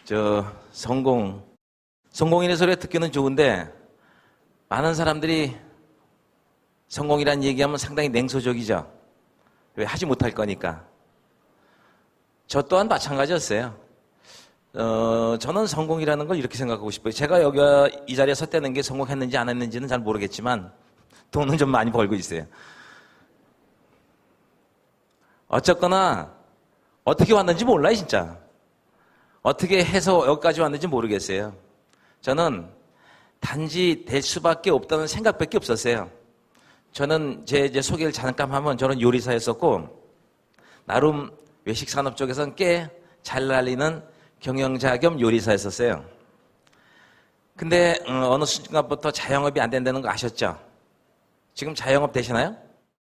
성공인의 소리 듣기는 좋은데 많은 사람들이 성공이란 얘기하면 상당히 냉소적이죠. 왜? 하지 못할 거니까. 저 또한 마찬가지였어요. 저는 성공이라는 걸 이렇게 생각하고 싶어요. 제가 여기 이 자리에 섰다는 게 성공했는지 안 했는지는 잘 모르겠지만 돈은 좀 많이 벌고 있어요. 어쨌거나 어떻게 왔는지 몰라요, 진짜. 어떻게 해서 여기까지 왔는지 모르겠어요. 저는 단지 될 수밖에 없다는 생각밖에 없었어요. 저는 제 소개를 잠깐 하면 저는 요리사였었고 나름 외식 산업 쪽에서는 꽤 잘 날리는 경영자 겸 요리사였었어요. 근데 어느 순간부터 자영업이 안 된다는 거 아셨죠? 지금 자영업 되시나요?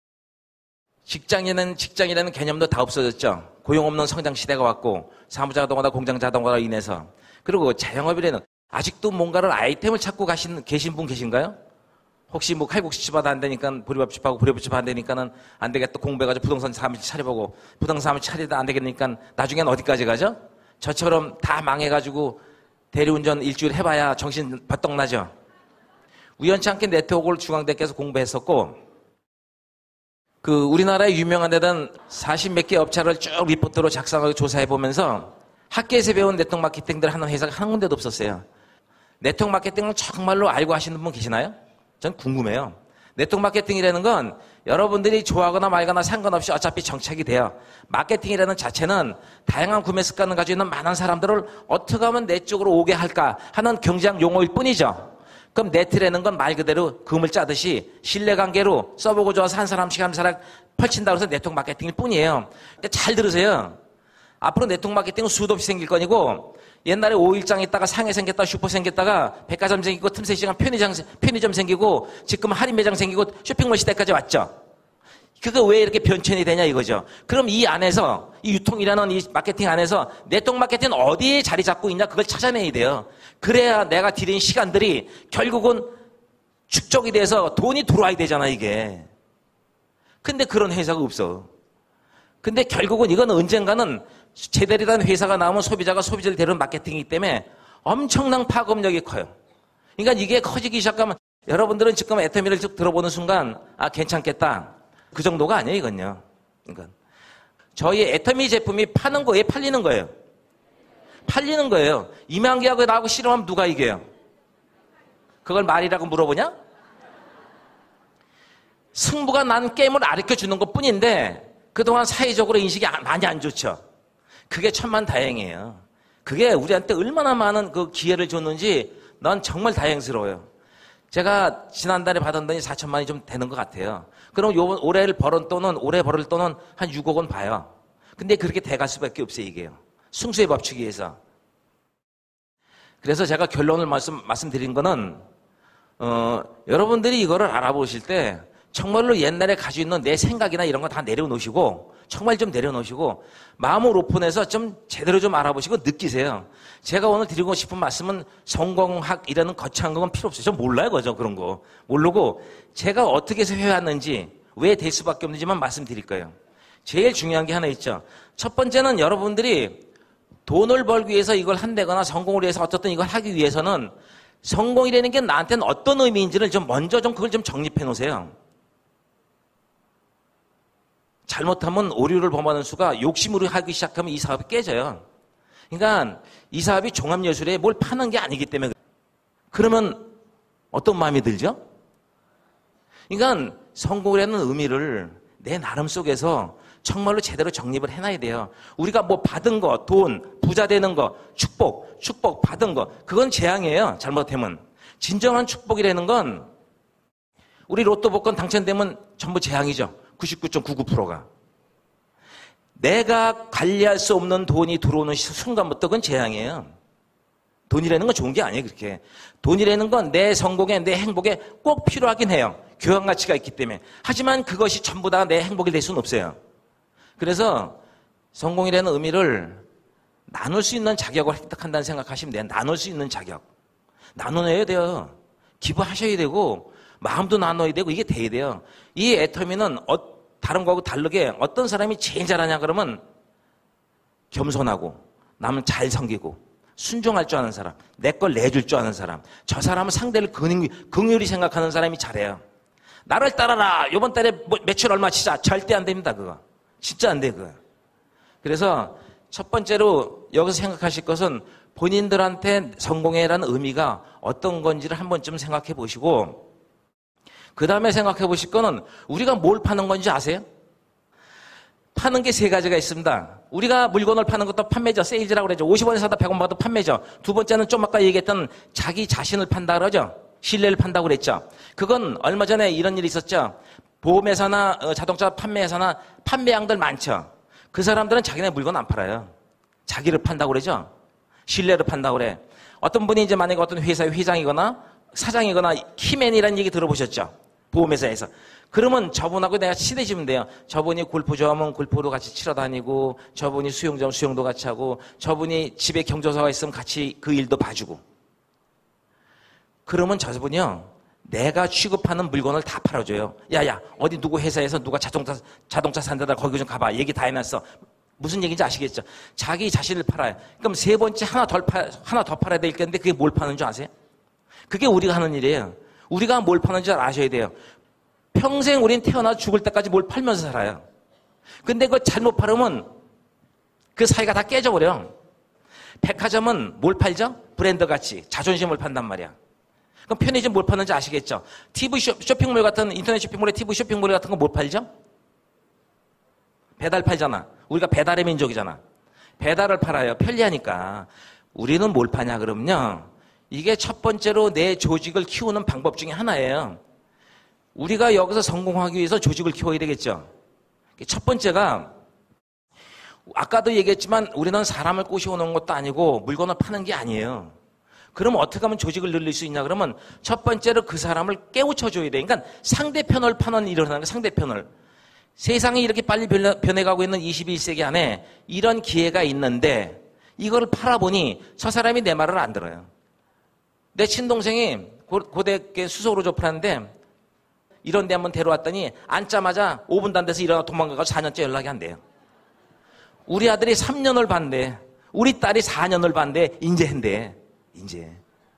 직장이라는 개념도 다 없어졌죠. 고용 없는 성장 시대가 왔고 사무자동화나 공장 자동화로 인해서. 그리고 자영업이라는 아직도 뭔가를 아이템을 찾고 계신 분 계신가요? 혹시 뭐 칼국수집 안 되니까 보리밥집하고 보리밥집 안 되니까는 안 되겠다 공부해가지고 부동산 사무실 차려보고 부동산 사무실 차리다 안 되겠으니까 나중엔 어디까지 가죠? 저처럼 다 망해가지고 대리운전 일주일 해봐야 정신 바떡 나죠. 우연치 않게 네트워크를 중앙대학교에서 공부했었고 우리나라에 유명한 데는 40몇 개 업체를 쭉 리포트로 작성하고 조사해보면서 학교에서 배운 네트워크 마케팅들 하는 회사가 한 군데도 없었어요. 네트워크 마케팅을 정말로 알고 하시는 분 계시나요? 전 궁금해요. 네트워크 마케팅이라는 건 여러분들이 좋아하거나 말거나 상관없이 어차피 정착이 돼요. 마케팅이라는 자체는 다양한 구매 습관을 가지고 있는 많은 사람들을 어떻게 하면 내 쪽으로 오게 할까 하는 경제학 용어일 뿐이죠. 그럼 네트라는 건 말 그대로 금을 짜듯이 신뢰관계로 써보고 좋아서 한 사람씩 한 사람 펼친다고 해서 네트워크 마케팅일 뿐이에요. 근데 잘 들으세요. 앞으로 네트워크 마케팅은 수도 없이 생길 거니고 옛날에 5일장 있다가 상해 생겼다가 슈퍼 생겼다가 백화점 생기고 틈새 시장 편의점 생기고 지금 할인 매장 생기고 쇼핑몰 시대까지 왔죠. 그거 왜 이렇게 변천이 되냐 이거죠. 그럼 이 안에서 이 유통이라는 이 마케팅 안에서 네트워크 마케팅은 어디에 자리 잡고 있냐 그걸 찾아내야 돼요. 그래야 내가 들인 시간들이 결국은 축적이 돼서 돈이 들어와야 되잖아 이게. 근데 그런 회사가 없어. 근데 결국은 이건 언젠가는 제대로 된 회사가 나오면 소비자가 소비자를 데려오는 마케팅이기 때문에 엄청난 파급력이 커요. 그러니까 이게 커지기 시작하면 여러분들은 지금 애터미를 쭉 들어보는 순간 괜찮겠다. 그 정도가 아니에요 이건요. 그러니까 저희 애터미 제품이 파는 거예요? 팔리는 거예요? 팔리는 거예요. 이만기하고 나하고 씨름하면 누가 이겨요? 그걸 말이라고 물어보냐? 승부가 난 게임을 가르쳐주는 것 뿐인데 그동안 사회적으로 인식이 많이 안 좋죠. 그게 천만다행이에요. 그게 우리한테 얼마나 많은 그 기회를 줬는지 난 정말 다행스러워요. 제가 지난달에 받은 돈이 4천만 원이 좀 되는 것 같아요. 그럼 올해 벌을 돈은 한 6억 원 봐요. 근데 그렇게 돼갈 수밖에 없어요, 이게요. 승수에 맞추기 위해서. 그래서 제가 결론을 말씀드린 거는, 여러분들이 이거를 알아보실 때 정말로 옛날에 가지고 있는 내 생각이나 이런 거 다 내려놓으시고, 정말 좀 내려놓으시고, 마음을 오픈해서 좀 제대로 좀 알아보시고 느끼세요. 제가 오늘 드리고 싶은 말씀은 성공학이라는 거창한 건 필요 없어요. 저 몰라요, 그죠? 그런 거. 모르고, 제가 어떻게 해서 해왔는지, 왜 될 수밖에 없는지만 말씀드릴 거예요. 제일 중요한 게 하나 있죠. 첫 번째는 여러분들이 돈을 벌기 위해서 이걸 한다거나 성공을 위해서 어쨌든 이걸 하기 위해서는 성공이라는 게 나한테는 어떤 의미인지를 먼저 그걸 좀 정립해 놓으세요. 잘못하면 오류를 범하는 수가 욕심으로 하기 시작하면 이 사업이 깨져요. 그러니까 이 사업이 종합예술에 뭘 파는 게 아니기 때문에 그러면 어떤 마음이 들죠? 그러니까 성공이라는 의미를 내 나름 속에서 정말로 제대로 정립을 해놔야 돼요. 우리가 뭐 받은 거, 돈, 부자 되는 거, 축복 받은 거 그건 재앙이에요. 잘못하면. 진정한 축복이라는 건 우리 로또 복권 당첨되면 전부 재앙이죠. 99.99%가. 내가 관리할 수 없는 돈이 들어오는 순간부터 그건 재앙이에요. 돈이라는 건 좋은 게 아니에요, 그렇게. 돈이라는 건 내 성공에, 내 행복에 꼭 필요하긴 해요. 교환 가치가 있기 때문에. 하지만 그것이 전부 다 내 행복이 될 수는 없어요. 그래서 성공이라는 의미를 나눌 수 있는 자격을 획득한다는 생각하시면 돼요. 나눌 수 있는 자격. 나눠야 돼요. 기부하셔야 되고, 마음도 나눠야 되고, 이게 돼야 돼요. 이 애터미는 다른 거하고 다르게 어떤 사람이 제일 잘하냐 그러면 겸손하고, 남은 잘 섬기고, 순종할 줄 아는 사람, 내 걸 내줄 줄 아는 사람, 저 사람은 상대를 긍휼히 생각하는 사람이 잘해요. 나를 따라라. 이번 달에 매출 얼마 치자. 절대 안 됩니다. 그거. 진짜 안 돼. 그거. 그래서 첫 번째로 여기서 생각하실 것은 본인들한테 성공해라는 의미가 어떤 건지를 한 번쯤 생각해 보시고, 그 다음에 생각해 보실 거는 우리가 뭘 파는 건지 아세요? 파는 게 세 가지가 있습니다. 우리가 물건을 파는 것도 판매죠. 세일즈라고 그러죠. 50원에 사다 100원 받아도 판매죠. 두 번째는 좀 아까 얘기했던 자기 자신을 판다 그러죠. 신뢰를 판다고 그랬죠. 그건 얼마 전에 이런 일이 있었죠. 보험회사나 자동차 판매회사나 판매양들 많죠. 그 사람들은 자기네 물건 안 팔아요. 자기를 판다고 그러죠. 신뢰를 판다고 그래. 어떤 분이 이제 만약에 어떤 회사의 회장이거나 사장이거나 키맨이라는 얘기 들어보셨죠? 보험회사에서. 그러면 저분하고 내가 친해지면 돼요. 저분이 골프 좋아하면 골프로 같이 치러 다니고, 저분이 수영장 수영도 같이 하고, 저분이 집에 경조사가 있으면 같이 그 일도 봐주고. 그러면 저분이요, 내가 취급하는 물건을 다 팔아줘요. 야야, 어디 누구 회사에서 누가 자동차 산다다 거기 좀 가봐. 얘기 다 해놨어. 무슨 얘기인지 아시겠죠? 자기 자신을 팔아요. 그럼 세 번째 하나 더 팔아야 될 건데 그게 뭘 파는 줄 아세요? 그게 우리가 하는 일이에요. 우리가 뭘 파는 줄 아셔야 돼요. 평생 우린 태어나 죽을 때까지 뭘 팔면서 살아요. 근데 그거 잘못 팔으면 그 사이가 다 깨져버려. 백화점은 뭘 팔죠? 브랜드 같이 자존심을 판단 말이야. 그럼 편의점 뭘 파는지 아시겠죠? TV 쇼핑몰 같은, 인터넷 쇼핑몰에 TV 쇼핑몰 같은 거 뭘 팔죠? 배달 팔잖아. 우리가 배달의 민족이잖아. 배달을 팔아요. 편리하니까. 우리는 뭘 파냐 그러면요, 이게 첫 번째로 내 조직을 키우는 방법 중에 하나예요. 우리가 여기서 성공하기 위해서 조직을 키워야 되겠죠. 첫 번째가, 아까도 얘기했지만 우리는 사람을 꼬셔오는 것도 아니고 물건을 파는 게 아니에요. 그럼 어떻게 하면 조직을 늘릴 수 있냐 그러면 첫 번째로 그 사람을 깨우쳐줘야 돼. 그러니까 상대편을 파는 일을 하는 거야. 상대편을. 세상이 이렇게 빨리 변해가고 있는 21세기 안에 이런 기회가 있는데 이걸 팔아보니 저 사람이 내 말을 안 들어요. 내 친동생이 고대 수석으로 접하는데 이런 데 한번 데려왔더니 앉자마자 5분도 안 돼서 일어나 도망가서 4년째 연락이 안 돼요. 우리 아들이 3년을 반대, 우리 딸이 4년을 반대, 인제 한대. 인제.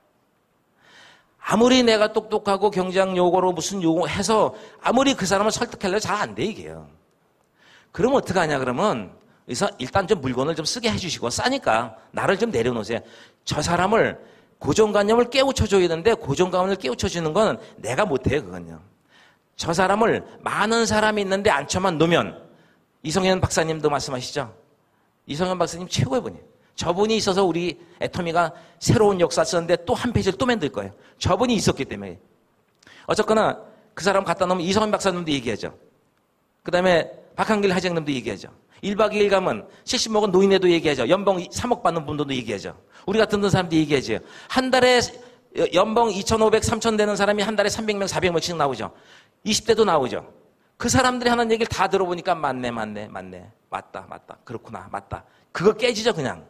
아무리 내가 똑똑하고 경제학 용어로 무슨 용어 해서 아무리 그 사람을 설득하려고 잘 안 돼, 이게요. 그럼 어떡하냐 그러면 그래서 일단 좀 물건을 좀 쓰게 해주시고, 싸니까 나를 좀 내려놓으세요. 저 사람을 고정관념을 깨우쳐줘야 되는데 고정관념을 깨우쳐주는 건 내가 못해요. 그건요. 저 사람을 많은 사람이 있는데 앉혀만 놓으면, 이성현 박사님도 말씀하시죠. 이성현 박사님 최고의 분이에요. 저분이 있어서 우리 애터미가 새로운 역사 썼는데 또 한 페이지를 또 만들 거예요. 저분이 있었기 때문에. 어쨌거나 그 사람 갖다 놓으면 이성현 박사님도 얘기하죠. 그 다음에 박한길 하장님도 얘기하죠. 1박 2일 가면 70 먹은 노인네도 얘기하죠. 연봉 3억 받는 분들도 얘기하죠. 우리 같은 사람도 얘기하죠. 한 달에 연봉 2,500, 3,000 되는 사람이 한 달에 300명, 400명씩 나오죠. 20대도 나오죠. 그 사람들이 하는 얘기를 다 들어보니까 맞네. 맞다. 그렇구나. 맞다. 그거 깨지죠, 그냥.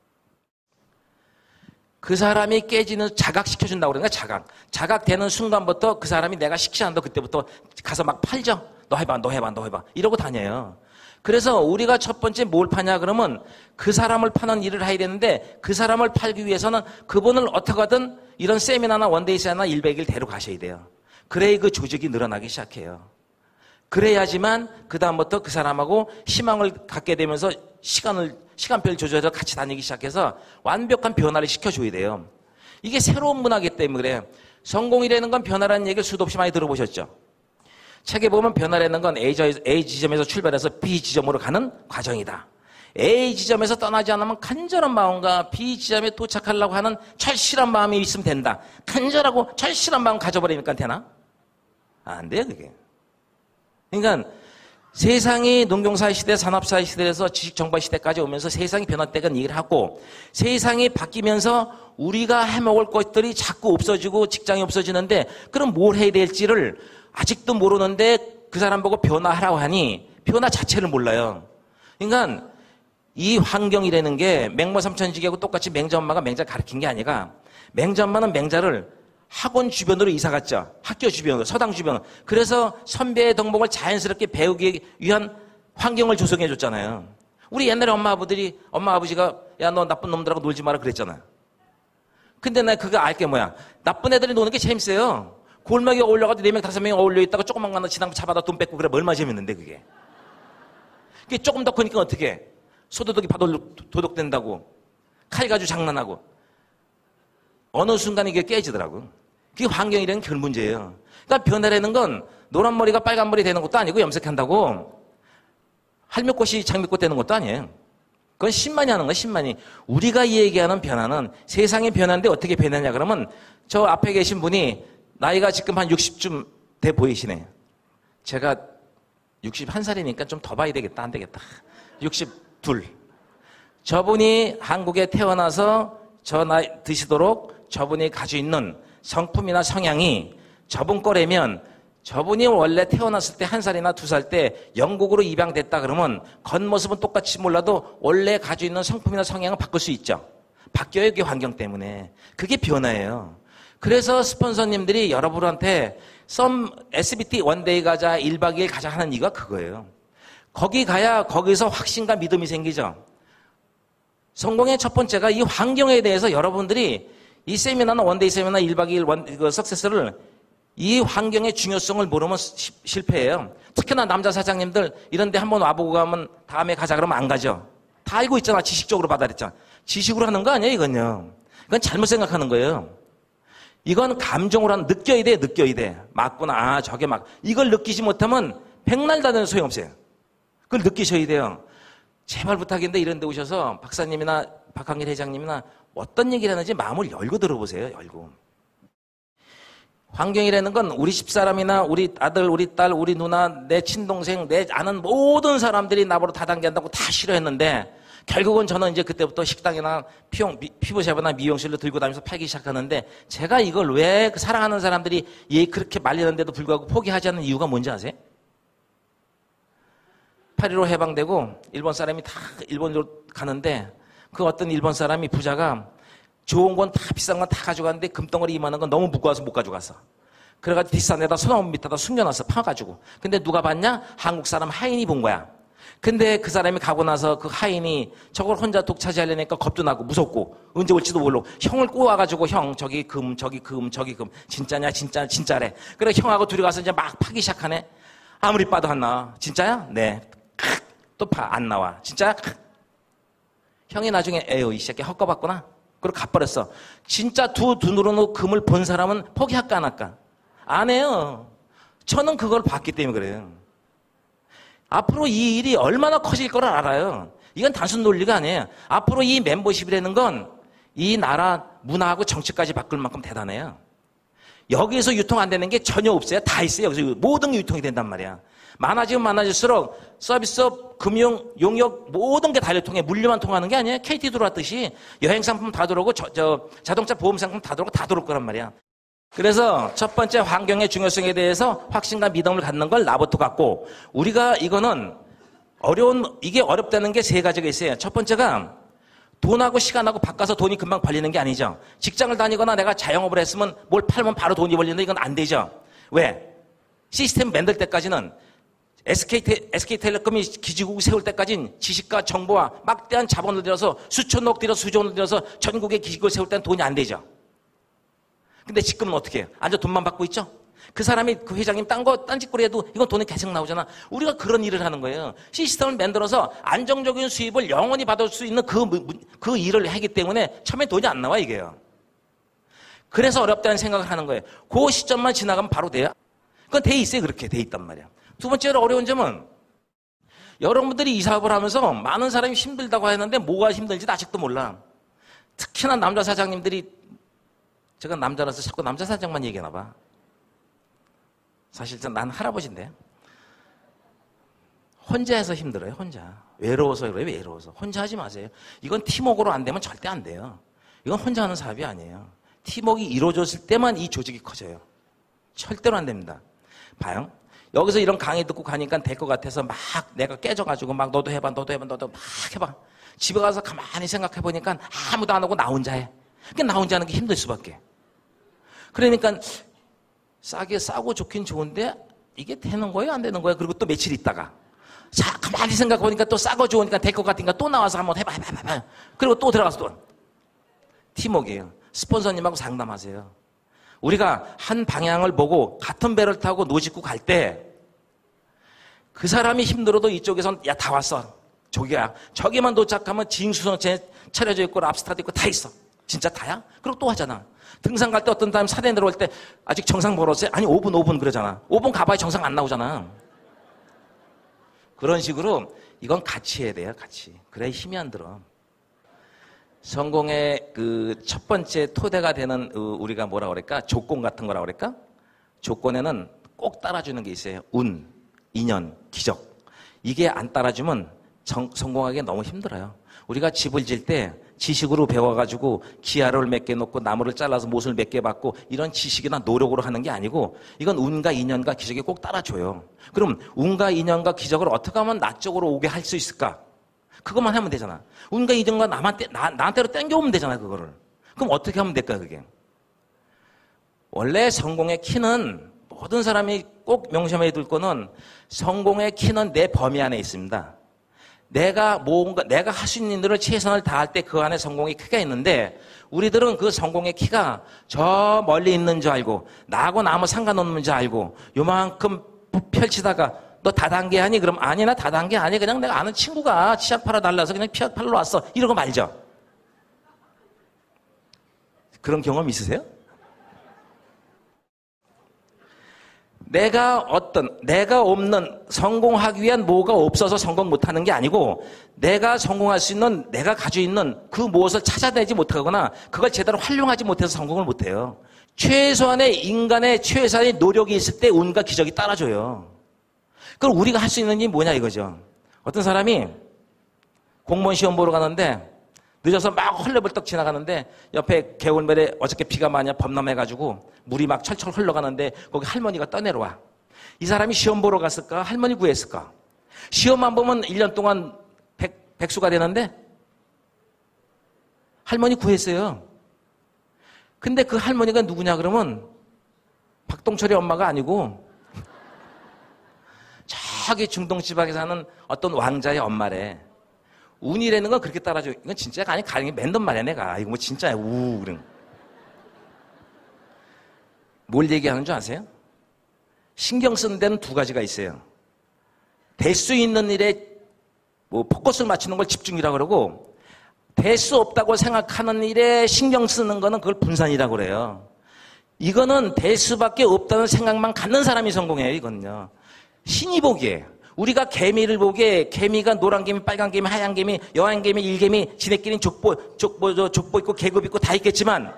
그 사람이 깨지는, 자각시켜준다고 그러는 거야, 자각되는 순간부터 그 사람이 내가 시키지 않는다 그때부터 가서 막 팔죠. 너 해봐. 이러고 다녀요. 그래서 우리가 첫 번째 뭘 파냐 그러면 그 사람을 파는 일을 해야 되는데 그 사람을 팔기 위해서는 그분을 어떻게 하든 이런 세미나나 원데이 세미나 100일 데려가셔야 돼요. 그래야 그 조직이 늘어나기 시작해요. 그래야지만 그 다음부터 그 사람하고 희망을 갖게 되면서 시간별 조절해서 같이 다니기 시작해서 완벽한 변화를 시켜줘야 돼요. 이게 새로운 문화이기 때문에 그래요. 성공이라는 건 변화라는 얘기를 수도 없이 많이 들어보셨죠. 책에 보면 변화라는 건 A 지점에서 출발해서 B 지점으로 가는 과정이다. A 지점에서 떠나지 않으면 간절한 마음과 B 지점에 도착하려고 하는 철실한 마음이 있으면 된다. 간절하고 철실한 마음 가져버리니까 되나? 안 돼요, 그게. 그러니까 세상이 농경사회 시대, 산업사회 시대에서 지식정보 시대까지 오면서 세상이 변화되는 얘기를 하고 세상이 바뀌면서 우리가 해먹을 것들이 자꾸 없어지고 직장이 없어지는데 그럼 뭘 해야 될지를 아직도 모르는데 그 사람 보고 변화하라고 하니 변화 자체를 몰라요. 그러니까 이 환경이라는 게 맹모 삼천지기하고 똑같이 맹자 엄마가 맹자를 가르친 게 아니라 맹자 엄마는 맹자를 학원 주변으로 이사 갔죠. 학교 주변으로, 서당 주변으로. 그래서 선배의 덕목을 자연스럽게 배우기 위한 환경을 조성해 줬잖아요. 우리 옛날에 엄마 아버지가 야, 너 나쁜 놈들하고 놀지 마라 그랬잖아요. 근데 나 그거 알게 뭐야. 나쁜 애들이 노는 게 재밌어요. 골목에 올려가지고 4명, 5명이 어울려 있다가 조금만 가나 지나면 잡아다 돈 뺏고 그래. 얼마나 재밌는데 그게. 그게 조금 더 크니까 어떻게 해? 소도둑이 도둑된다고. 칼 가지고 장난하고. 어느 순간 이게 깨지더라고. 그게 환경이라는 그 문제예요. 그러니까 변화라는 건 노란 머리가 빨간 머리 되는 것도 아니고 염색한다고 할미꽃이 장미꽃 되는 것도 아니에요. 그건 신만이 하는 거예요, 신만이. 우리가 얘기하는 변화는 세상의 변화인데 어떻게 변하냐 그러면 저 앞에 계신 분이 나이가 지금 한 60쯤 돼 보이시네. 제가 61살이니까 좀 더 봐야 되겠다. 안 되겠다. 62. 저분이 한국에 태어나서 저 나이 드시도록 저분이 가지고 있는 성품이나 성향이 저분 거라면 저분이 원래 태어났을 때 1살이나 2살 때 영국으로 입양됐다 그러면 겉모습은 똑같이 몰라도 원래 가지고 있는 성품이나 성향은 바꿀 수 있죠. 바뀌어요. 그 환경 때문에. 그게 변화예요. 그래서 스폰서님들이 여러분한테 SBT 원데이 가자 1박 2일 가자 하는 이유가 그거예요. 거기 가야 거기서 확신과 믿음이 생기죠. 성공의 첫 번째가 이 환경에 대해서 여러분들이 이 세미나나 원데이 세미나 1박 2일 석세스를 이 환경의 중요성을 모르면 실패해요. 특히나 남자 사장님들 이런 데 한번 와보고 가면 다음에 가자 그러면 안 가죠. 다 알고 있잖아. 지식적으로 받아냈잖아. 지식으로 하는 거 아니에요, 이건요. 이건 잘못 생각하는 거예요. 이건 감정으로 하는, 느껴야 돼, 느껴야 돼. 맞구나, 아, 저게 막. 이걸 느끼지 못하면 백날 다녀도 소용없어요. 그걸 느끼셔야 돼요. 제발 부탁인데 이런 데 오셔서 박사님이나 박한길 회장님이나 어떤 얘기를 하는지 마음을 열고 들어보세요, 열고. 환경이라는 건 우리 집사람이나 우리 아들, 우리 딸, 우리 누나, 내 친동생, 내 아는 모든 사람들이 나보러 다단계한다고 다 싫어했는데 결국은 저는 이제 그때부터 식당이나 피부샵이나 미용실로 들고 다니면서 팔기 시작하는데 제가 이걸 왜 사랑하는 사람들이 그렇게 말리는데도 불구하고 포기하지 않는 이유가 뭔지 아세요? 8.15 해방되고 일본 사람이 다 일본으로 가는데 그 어떤 일본 사람이 부자가 좋은 건 다 비싼 건 다 가져갔는데 금덩어리 이만한 건 너무 무거워서 못 가져갔어. 그래가지고 비싼 데다 소나무 밑에다 숨겨놨어. 파가지고. 근데 누가 봤냐? 한국 사람 하인이 본 거야. 근데 그 사람이 가고 나서 그 하인이 저걸 혼자 독차지하려니까 겁도 나고 무섭고 언제 올지도 모르고 형을 꼬아가지고 형 저기 금 진짜냐 진짜래. 그래 형하고 둘이 가서 이제 막 파기 시작하네. 아무리 봐도 안 나와. 진짜야? 네. 또 파 안 나와. 진짜야? 형이 나중에 에휴 이 새끼 헛거봤구나. 그리고 가버렸어. 진짜 두 눈으로 금을 본 사람은 포기할까 안 할까? 안 해요. 저는 그걸 봤기 때문에 그래요. 앞으로 이 일이 얼마나 커질 거를 알아요. 이건 단순 논리가 아니에요. 앞으로 이 멤버십이라는 건 이 나라 문화하고 정치까지 바꿀 만큼 대단해요. 여기에서 유통 안 되는 게 전혀 없어요. 다 있어요. 여기서 모든 게 유통이 된단 말이야. 많아지면 많아질수록 서비스업, 금융, 용역 모든 게 다 통해. 물류만 통하는 게 아니에요. KT 들어왔듯이 여행 상품 다 들어오고 자동차 보험 상품 다 들어오고 다 들어올 거란 말이야. 그래서 첫 번째 환경의 중요성에 대해서 확신과 믿음을 갖는 걸 나부터 갖고 우리가 이거는 이게 어렵다는 게 3가지가 있어요. 첫 번째가 돈하고 시간하고 바꿔서 돈이 금방 벌리는 게 아니죠. 직장을 다니거나 내가 자영업을 했으면 뭘 팔면 바로 돈이 벌리는데 이건 안 되죠. 왜? 시스템 만들 때까지는 SK텔레콤이 기지국을 세울 때까지는 지식과 정보와 막대한 자본을 들여서 수천억 들여서 수조원을 들여서 전국의 기지국을 세울 때는 돈이 안 되죠. 근데 지금은 어떻게 해요? 앉아 돈만 받고 있죠? 그 사람이 그 회장님 딴짓거리 해도 이건 돈이 계속 나오잖아. 우리가 그런 일을 하는 거예요. 시스템을 만들어서 안정적인 수입을 영원히 받을 수 있는 그 일을 하기 때문에 처음에 돈이 안 나와 이게요. 그래서 어렵다는 생각을 하는 거예요. 그 시점만 지나가면 바로 돼요. 그건 돼 있어요. 그렇게 돼 있단 말이야. 두 번째로 어려운 점은 여러분들이 이 사업을 하면서 많은 사람이 힘들다고 하는데 뭐가 힘들지도 아직도 몰라. 특히나 남자 사장님들이 제가 남자라서 자꾸 남자 사장만 얘기하나 봐. 사실 난 할아버지인데 혼자 해서 힘들어요. 혼자. 외로워서 그래요. 외로워서. 혼자 하지 마세요. 이건 팀워크로 안 되면 절대 안 돼요. 이건 혼자 하는 사업이 아니에요. 팀워크가 이루어졌을 때만 이 조직이 커져요. 절대로 안 됩니다. 봐요. 여기서 이런 강의 듣고 가니까 될 것 같아서 막 내가 깨져가지고 막 너도 해봐 막 해봐. 집에 가서 가만히 생각해보니까 아무도 안 하고 나 혼자 해. 그러니까 나 혼자 하는 게 힘들 수밖에. 그러니까 싸고 좋긴 좋은데 이게 되는 거예요? 안 되는 거예요? 그리고 또 며칠 있다가 자 가만히 생각해보니까 또 싸고 좋으니까 될 것 같으니까 또 나와서 한번 해봐. 그리고 또 들어가서 또 팀워크예요. 스폰서님하고 상담하세요. 우리가 한 방향을 보고 같은 배를 타고 노짓고 갈 때 그 사람이 힘들어도 이쪽에선 야, 다 왔어. 저기야. 저기만 도착하면 징수선체 차려져 있고 랍스타도 있고 다 있어. 진짜 다야? 그리고 또 하잖아. 등산 갈 때 어떤 사람 산에 내려올 때 아직 정상 멀었어요? 아니 5분 그러잖아. 5분 가봐야 정상 안 나오잖아. 그런 식으로 이건 같이 해야 돼요. 같이. 그래야 힘이 안 들어. 성공의 그 첫 번째 토대가 되는 우리가 뭐라 그럴까? 조건 같은 거라 그럴까? 조건에는 꼭 따라주는 게 있어요. 운, 인연, 기적. 이게 안 따라주면 성공하기 너무 힘들어요. 우리가 집을 질 때 지식으로 배워가지고 기아를 몇 개 놓고 나무를 잘라서 못을 몇 개 받고 이런 지식이나 노력으로 하는 게 아니고 이건 운과 인연과 기적이 꼭 따라줘요. 그럼 운과 인연과 기적을 어떻게 하면 나 쪽으로 오게 할 수 있을까? 그것만 하면 되잖아. 운과 인연과 나한테로 땡겨오면 되잖아, 그거를. 그럼 어떻게 하면 될까, 그게? 원래 성공의 키는 모든 사람이 꼭 명심해야 될 거는 성공의 키는 내 범위 안에 있습니다. 내가 할 수 있는 일을 최선을 다할 때 그 안에 성공의 키가 있는데 우리들은 그 성공의 키가 저 멀리 있는 줄 알고 나하고 아무 상관없는 줄 알고 요만큼 펼치다가 너 다단계 하니? 그럼 아니 나 다단계 아니 그냥 내가 아는 친구가 치약 팔아 달라서 그냥 치약 팔러 왔어 이러고 말죠. 그런 경험 있으세요? 내가 없는 성공하기 위한 뭐가 없어서 성공 못하는 게 아니고 내가 성공할 수 있는 내가 가지고 있는 그 무엇을 찾아내지 못하거나 그걸 제대로 활용하지 못해서 성공을 못해요. 최소한의 인간의 최소한의 노력이 있을 때 운과 기적이 따라줘요. 그럼 우리가 할 수 있는 일이 뭐냐 이거죠. 어떤 사람이 공무원 시험 보러 가는데 늦어서 막 헐레벌떡 지나가는데 옆에 개울물에 어저께 비가 많이 범람해가지고 물이 막 철철 흘러가는데 거기 할머니가 떠내려와. 이 사람이 시험 보러 갔을까? 할머니 구했을까? 시험만 보면 1년 동안 백수가 되는데 할머니 구했어요. 근데 그 할머니가 누구냐 그러면 박동철의 엄마가 아니고 저기 중동지방에 사는 어떤 왕자의 엄마래. 운이라는 건 그렇게 따라줘. 이건 진짜가 아니 가능해. 맨날 말해 내가. 이거 뭐 진짜야. 그럼. 뭘 얘기하는 줄 아세요? 신경 쓰는 데는 두 가지가 있어요. 될 수 있는 일에 뭐 포커스를 맞추는 걸 집중이라고 그러고 될 수 없다고 생각하는 일에 신경 쓰는 거는 그걸 분산이라고 그래요. 이거는 될 수밖에 없다는 생각만 갖는 사람이 성공해요. 이거는요. 신이 보기에 우리가 개미를 보기에 개미가 노란 개미, 빨간 개미, 하얀 개미, 여한 개미, 일개미, 지네끼리는 족보 있고 계급 있고 다 있겠지만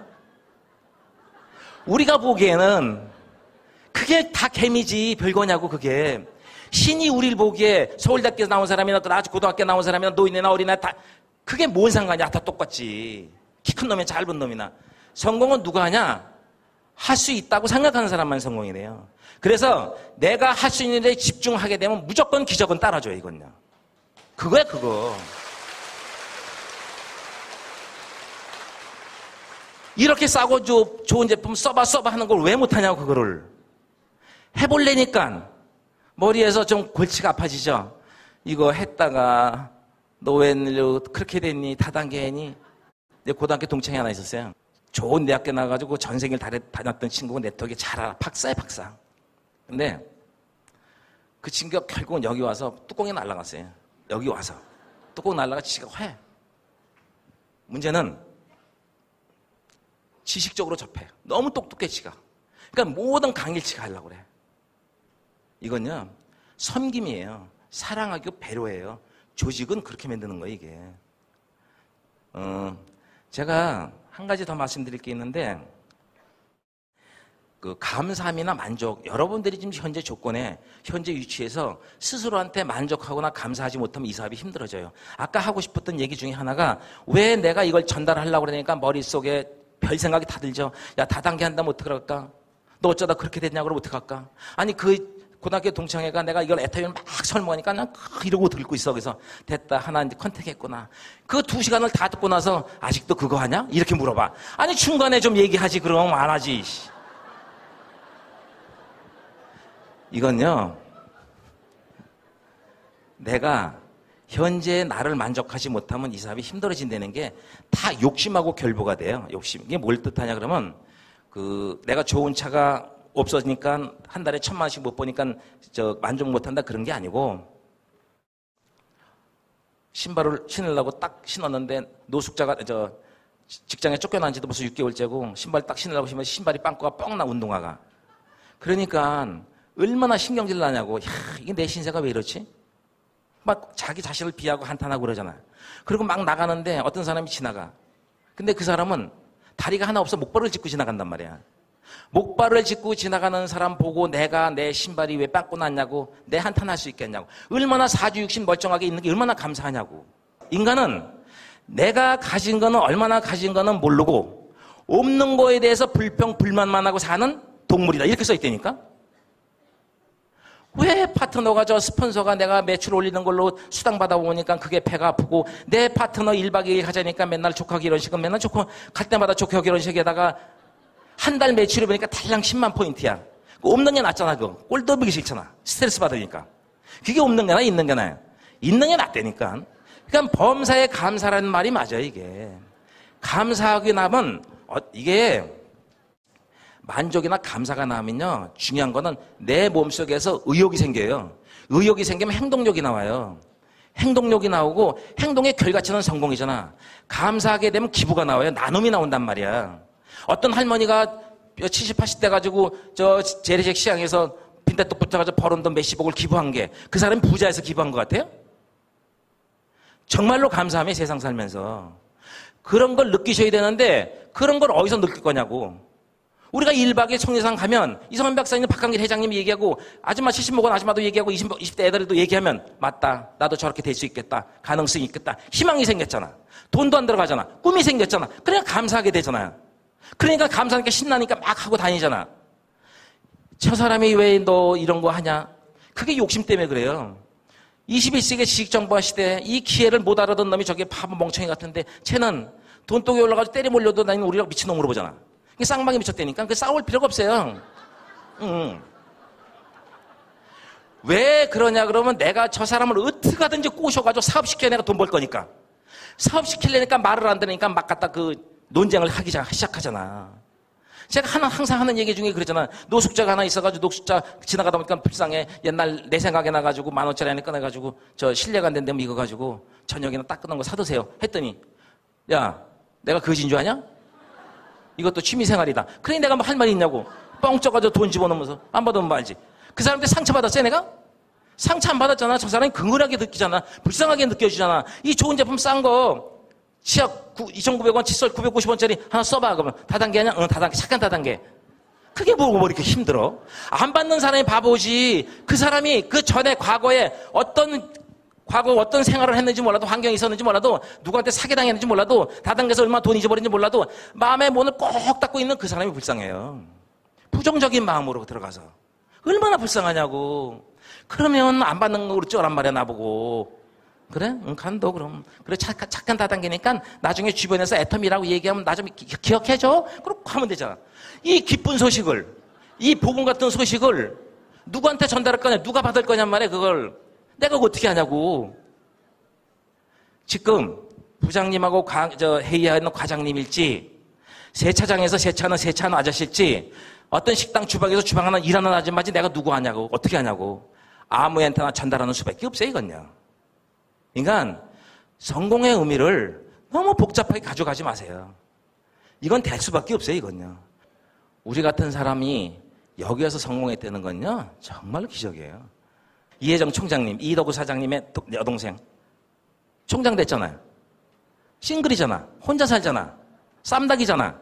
우리가 보기에는 그게 다 개미지 별거냐고 그게. 신이 우리를 보기에 서울대학교 나온 사람이나 고등학교 나온 사람이나 노인이나 어린이나 다 그게 뭔 상관이야. 다 똑같지. 키 큰 놈이나 짧은 놈이나. 성공은 누가 하냐? 할 수 있다고 생각하는 사람만 성공이래요. 그래서 내가 할 수 있는 데 집중하게 되면 무조건 기적은 따라줘요, 이건요. 그거야, 그거. 이렇게 싸고 좋은 제품 써봐 하는 걸 왜 못하냐고, 그거를. 해볼래니까 머리에서 좀 골치가 아파지죠. 이거 했다가 너 웬일로 그렇게 됐니? 다단계 했니? 내 고등학교 동창이 하나 있었어요. 좋은 대학교 나가가지고 전생일 다녔던 친구가 내 덕에 잘 알아. 박사야, 박사. 근데 그 친구가 결국은 여기 와서 뚜껑이 날아갔어요. 여기 와서. 뚜껑 날아가 지가 해. 문제는 지식적으로 접해. 너무 똑똑해, 지가. 그러니까 모든 강의를 지가 하려고 그래. 이건요, 섬김이에요. 사랑하고 배려해요. 조직은 그렇게 만드는 거예요, 이게. 제가 한 가지 더 말씀드릴 게 있는데, 그 감사함이나 만족, 여러분들이 지금 현재 조건에, 현재 위치에서 스스로한테 만족하거나 감사하지 못하면 이 사업이 힘들어져요. 아까 하고 싶었던 얘기 중에 하나가 왜 내가 이걸 전달하려고 그러니까 머릿속에 별 생각이 다 들죠. 야, 다단계 한다면 어떡할까? 너 어쩌다 그렇게 됐냐고 그러면 어떡할까? 아니, 그 고등학교 동창회가 내가 이걸 애타임을 막 설명하니까 그냥 이러고 듣고 있어. 그래서 됐다. 하나 이제 컨택했구나. 그 2시간을 다 듣고 나서 아직도 그거 하냐? 이렇게 물어봐. 아니, 중간에 좀 얘기하지. 그럼 안 하지. 이건요, 내가 현재 나를 만족하지 못하면 이 사람이 힘들어진다는 게 다 욕심하고 결부가 돼요. 욕심. 이게 뭘 뜻하냐 그러면 내가 좋은 차가 없어지니까 한 달에 1,000만 원씩 못 버니까 만족 못한다 그런 게 아니고 신발을 신으려고 딱 신었는데 노숙자가 직장에 쫓겨난 지도 벌써 6개월째고 신발 딱 신으려고 신으면 신발이 빵꾸가 뻥나 운동화가. 그러니까 얼마나 신경질 나냐고. 야, 이게 내 신세가 왜 이렇지? 막 자기 자신을 비하고 한탄하고 그러잖아. 그리고 막 나가는데 어떤 사람이 지나가. 근데 그 사람은 다리가 하나 없어 목발을 짚고 지나간단 말이야. 목발을 짚고 지나가는 사람 보고 내가 내 신발이 왜 빵꾸 났냐고 내 한탄할 수 있겠냐고. 얼마나 사주육신 멀쩡하게 있는 게 얼마나 감사하냐고. 인간은 내가 가진 거는 얼마나 가진 거는 모르고 없는 거에 대해서 불평 불만만 하고 사는 동물이다. 이렇게 써 있다니까. 왜 파트너가 스폰서가 내가 매출 올리는 걸로 수당 받아보니까 그게 배가 아프고 내 파트너 1박 2일 가자니까 맨날 조카기 이런 식은 맨날 갈 때마다 조카기 이런 식에다가 한 달 매출을 보니까 달랑 10만 포인트야. 없는 게 낫잖아. 그거 꼴도 보기 싫잖아. 스트레스 받으니까. 그게 없는 게 나아 있는 게 나아요. 있는 게 낫다니까. 그러니까 범사에 감사라는 말이 맞아요. 이게 감사하게 나면 이게 만족이나 감사가 나면요 중요한 거는 내 몸속에서 의욕이 생겨요. 의욕이 생기면 행동력이 나와요. 행동력이 나오고 행동의 결과치는 성공이잖아. 감사하게 되면 기부가 나와요. 나눔이 나온단 말이야. 어떤 할머니가 70, 80대 가지고 재래식 시장에서 빈대떡 붙여가지고 벌은 돈 몇십억을 기부한 게 그 사람이 부자에서 기부한 것 같아요? 정말로 감사함에 세상 살면서 그런 걸 느끼셔야 되는데 그런 걸 어디서 느낄 거냐고. 우리가 1박 2일 청계산 가면 이성환 박사님, 박강길 회장님이 얘기하고 아줌마 70 먹은 아줌마도 얘기하고 20대 애들도 얘기하면 맞다. 나도 저렇게 될 수 있겠다. 가능성이 있겠다. 희망이 생겼잖아. 돈도 안 들어가잖아. 꿈이 생겼잖아. 그러니까 감사하게 되잖아요. 그러니까 감사하니까 신나니까 막 하고 다니잖아. 저 사람이 왜 너 이런 거 하냐? 그게 욕심 때문에 그래요. 21세기 지식정보화 시대에 이 기회를 못 알아듣는 놈이 저게 바보 멍청이 같은데 쟤는 돈독에 올라가서 때려 몰려도 나는 우리랑 미친놈으로 보잖아. 이게 쌍방이 미쳤다니까. 그 싸울 필요가 없어요. 왜 그러냐 그러면 내가 저 사람을 어떻게 하든지 꼬셔가지고 사업시켜야 내가 돈 벌 거니까. 사업시키려니까 말을 안 들으니까 막 갖다 논쟁을 하기 시작하잖아. 제가 항상 하는 얘기 중에 그랬잖아. 노숙자가 하나 있어가지고 노숙자 지나가다 보니까 불쌍해. 옛날 내 생각에 나가지고 10,000원짜리 하나 꺼내가지고 실례가 안 된다면 이거 가지고 저녁에는 딱 끝난 거 사드세요. 했더니 야 내가 거지인 줄 아냐? 이것도 취미생활이다. 그러니 내가 뭐 할 말이 있냐고. 뻥 쪄가지고 돈 집어넣으면서 안 받으면 말지. 그 사람한테 상처받았어요 내가? 상처 안 받았잖아. 저 사람이 긍휼하게 느끼잖아. 불쌍하게 느껴지잖아. 이 좋은 제품 싼 거 치약 2,900원, 칫솔 950원짜리 하나 써봐. 그러면 다단계 하냐? 응, 다단계. 착한 다단계. 그게 뭐 이렇게 힘들어? 안 받는 사람이 바보지. 그 사람이 그 전에 과거에 어떤 생활을 했는지 몰라도 환경이 있었는지 몰라도 누구한테 사기당했는지 몰라도 다단계에서 얼마나 돈 잊어버린지 몰라도 마음의 문을 꼭 닫고 있는 그 사람이 불쌍해요. 부정적인 마음으로 들어가서. 얼마나 불쌍하냐고. 그러면 안 받는 거 그럴 란 말이야 나보고. 그래? 응, 간도 그럼. 그래, 착한 다단계니까 나중에 주변에서 애텀이라고 얘기하면 나 좀 기억해줘? 그렇게 하면 되잖아. 이 기쁜 소식을, 이 복음 같은 소식을 누구한테 전달할 거냐, 누가 받을 거냔 말이야, 그걸. 내가 어떻게 하냐고. 지금 부장님하고 회의하는 과장님일지, 세차장에서 세차하는 아저씨일지, 어떤 식당 주방에서 주방하는 일하는 아줌마지 내가 누구 하냐고, 어떻게 하냐고. 아무한테나 전달하는 수밖에 없어요, 이건요. 그러니까 성공의 의미를 너무 복잡하게 가져가지 마세요. 이건 될 수밖에 없어요, 이건요. 우리 같은 사람이 여기에서 성공했다는 건요, 정말로 기적이에요. 이혜정 총장님, 이덕우 사장님의 여동생. 총장 됐잖아요. 싱글이잖아. 혼자 살잖아. 쌈닭이잖아.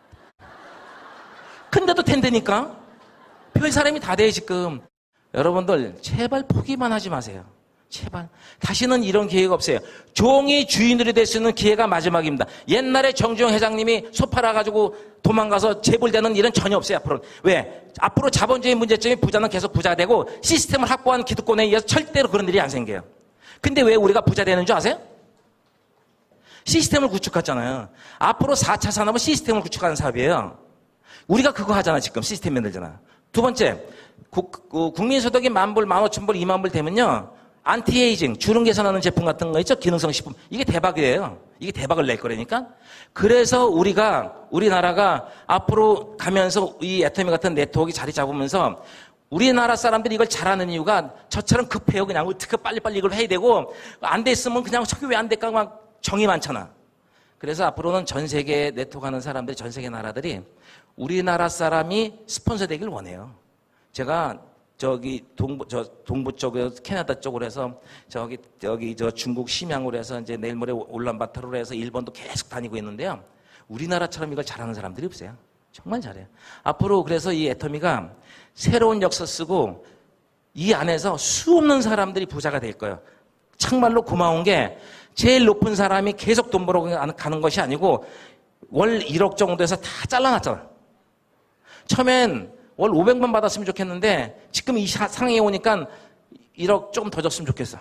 근데도 된다니까? 별 사람이 다 돼, 지금. 여러분들, 제발 포기만 하지 마세요. 제발. 다시는 이런 기회가 없어요. 종이 주인들이 될 수 있는 기회가 마지막입니다. 옛날에 정주영 회장님이 소 팔아가지고 도망가서 재벌되는 일은 전혀 없어요, 앞으로. 왜? 앞으로 자본주의 문제점이 부자는 계속 부자가 되고 시스템을 확보한 기득권에 의해서 절대로 그런 일이 안 생겨요. 근데 왜 우리가 부자 되는 줄 아세요? 시스템을 구축했잖아요. 앞으로 4차 산업은 시스템을 구축하는 사업이에요. 우리가 그거 하잖아, 지금. 시스템 만들잖아. 두 번째, 국민소득이 10,000불, 15,000불, 20,000불 되면요. 안티에이징, 주름 개선하는 제품 같은 거 있죠? 기능성 식품. 이게 대박이에요. 이게 대박을 낼 거라니까. 그래서 우리나라가 앞으로 가면서 이 애터미 같은 네트워크가 자리 잡으면서 우리나라 사람들이 이걸 잘하는 이유가 저처럼 급해요. 그냥 어떻게 빨리빨리 이걸 해야 되고 안 됐으면 그냥 저게 왜 안 될까 막 정이 많잖아. 그래서 앞으로는 전 세계 네트워크 하는 사람들이 전 세계 나라들이 우리나라 사람이 스폰서 되길 원해요. 제가 동부 쪽에 캐나다 쪽으로 해서 저 중국 심양으로 해서 이제 내일 모레 울란바토르로 해서 일본도 계속 다니고 있는데요. 우리나라처럼 이걸 잘하는 사람들이 없어요. 정말 잘해요. 앞으로 그래서 이 애터미가 새로운 역사 쓰고 이 안에서 수없는 사람들이 부자가 될 거예요. 정말로 고마운 게 제일 높은 사람이 계속 돈 벌어 가는 것이 아니고 월 1억 정도에서 다 잘라놨잖아. 처음엔 월 500만 받았으면 좋겠는데 지금 이 상황에 오니까 1억 조금 더 줬으면 좋겠어.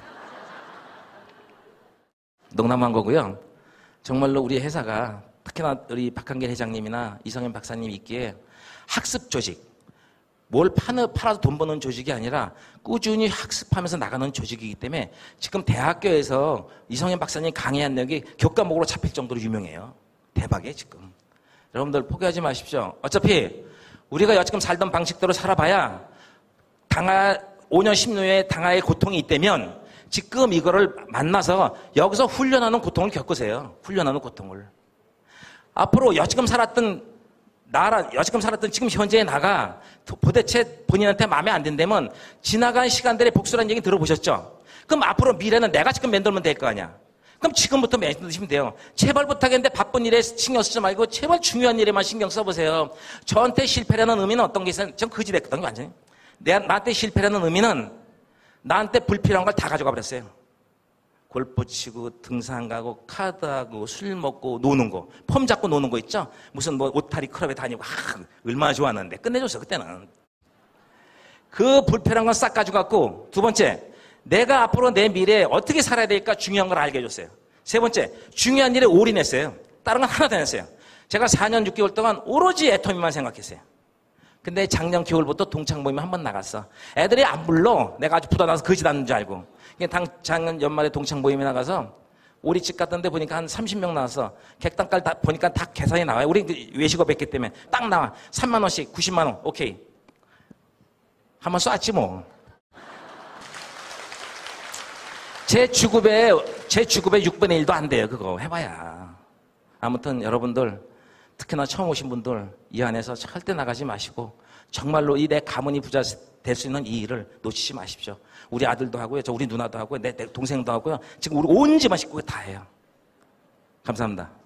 농담한 거고요. 정말로 우리 회사가 특히나 우리 박한길 회장님이나 이성현 박사님이 있기에 학습 조직, 뭘 팔아서 돈 버는 조직이 아니라 꾸준히 학습하면서 나가는 조직이기 때문에 지금 대학교에서 이성현 박사님 강의한 내용이 교과목으로 잡힐 정도로 유명해요. 대박이에요 지금. 여러분들 포기하지 마십시오. 어차피 우리가 여지금 살던 방식대로 살아봐야 5년 10년에 당할 고통이 있다면 지금 이거를 만나서 여기서 훈련하는 고통을 겪으세요. 훈련하는 고통을. 앞으로 여지금 살았던 지금 현재의 나가 도대체 본인한테 마음에 안 든다면 지나간 시간들의 복수라는 얘기 들어보셨죠? 그럼 앞으로 미래는 내가 지금 만들면 될 거 아니야. 그럼 지금부터 만드시면 돼요. 제발 부탁했는데 바쁜 일에 신경 쓰지 말고 제발 중요한 일에만 신경 써보세요. 저한테 실패라는 의미는 어떤 게 있어요? 전 거지됐거든요, 완전히. 나한테 실패라는 의미는 나한테 불필요한 걸 다 가져가 버렸어요. 골프 치고 등산 가고 카드하고 술 먹고 노는 거, 폼 잡고 노는 거 있죠? 무슨 뭐 오타리 클럽에 다니고 얼마나 좋았는데 끝내줬어 그때는. 그 불필요한 건 싹 가져갔고, 두 번째, 내가 앞으로 내 미래에 어떻게 살아야 될까 중요한 걸 알게 해줬어요. 세 번째, 중요한 일에 올인했어요. 다른 건 하나도 안 했어요. 제가 4년 6개월 동안 오로지 애터미만 생각했어요. 근데 작년 겨울부터 동창 모임에 한번 나갔어. 애들이 안 불러. 내가 아주 부담나서 거짓 않는 줄 알고. 작년 연말에 동창 모임에 나가서 오리집 갔던데 보니까 한 30명 나왔어. 객단가를 다 보니까 다 계산이 나와요. 우리 외식업 했기 때문에 딱 나와. 3만 원씩 90만 원. 오케이. 한번 쐈지 뭐. 제 주급에 6분의 1도 안 돼요. 그거 해봐야. 아무튼 여러분들 특히나 처음 오신 분들 이 안에서 절대 나가지 마시고 정말로 이 내 가문이 부자 될 수 있는 이 일을 놓치지 마십시오. 우리 아들도 하고요. 우리 누나도 하고요. 내 동생도 하고요. 지금 우리 온 집안 식구가 다 해요. 감사합니다.